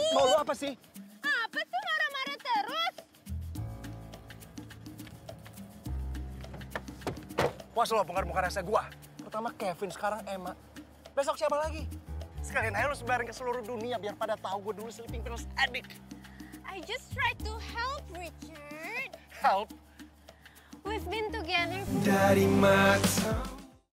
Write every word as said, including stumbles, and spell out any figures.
Mau lu apa sih? Apa sih marah-marah terus? Puas lo bongkar-bongkar rasa gua. Pertama Kevin, sekarang Emma. Besok siapa lagi? Sekalian aja lu sebarin ke seluruh dunia biar pada tahu gue dulu sleeping pills addict. I just try to help, Richard. Help? We've been together for... Dari mata